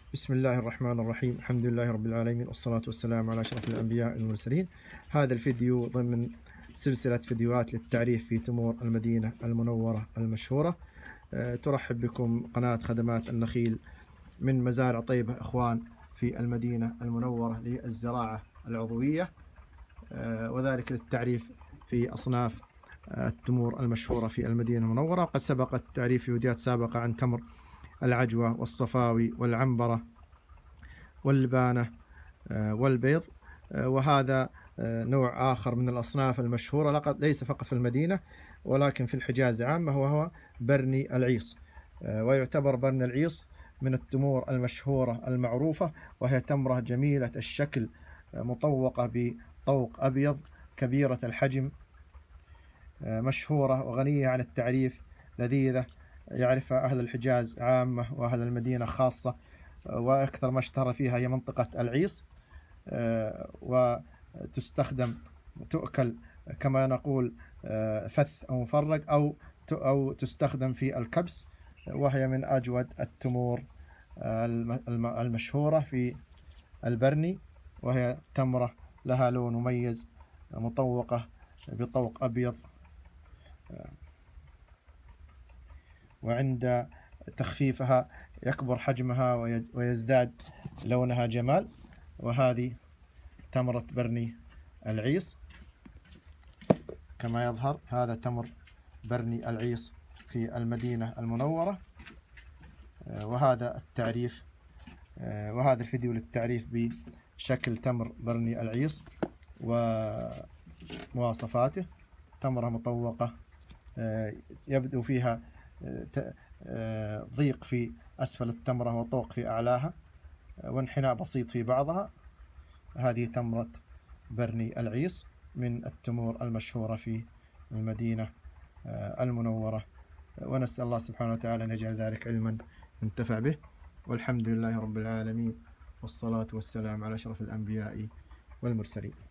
بسم الله الرحمن الرحيم. الحمد لله رب العالمين، والصلاة والسلام على أشرف الأنبياء والمرسلين. هذا الفيديو ضمن سلسلة فيديوهات للتعريف في تمور المدينة المنورة المشهورة. ترحب بكم قناة خدمات النخيل من مزارع طيبة إخوان في المدينة المنورة للزراعة العضوية، وذلك للتعريف في أصناف التمور المشهورة في المدينة المنورة. قد سبقت تعريف فيديوهات سابقة عن تمر العجوة والصفاوي والعنبرة واللبانة والبيض، وهذا نوع آخر من الأصناف المشهورة ليس فقط في المدينة ولكن في الحجاز عامة، وهو برني العيص. ويعتبر برني العيص من التمور المشهورة المعروفة، وهي تمرة جميلة الشكل مطوقة بطوق أبيض كبيرة الحجم، مشهورة وغنية عن التعريف، لذيذة يعرفها أهل الحجاز عامة وأهل المدينة خاصة، وأكثر ما اشتهر فيها هي منطقة العيص، وتستخدم تؤكل كما نقول فث أو مفرق أو تستخدم في الكبس، وهي من أجود التمور المشهورة في البرني، وهي تمرة لها لون مميز مطوقة بطوق أبيض، وعند تخفيفها يكبر حجمها ويزداد لونها جمال. وهذه تمرة برني العيص كما يظهر. هذا تمر برني العيص في المدينة المنورة، وهذا التعريف، وهذا الفيديو للتعريف بشكل تمر برني العيص ومواصفاته. تمرة مطوقة يبدو فيها ضيق في أسفل التمرة وطوق في أعلاها وانحناء بسيط في بعضها. هذه تمرة برني العيص من التمور المشهورة في المدينة المنورة، ونسأل الله سبحانه وتعالى أن يجعل ذلك علما ينتفع به، والحمد لله رب العالمين، والصلاة والسلام على أشرف الأنبياء والمرسلين.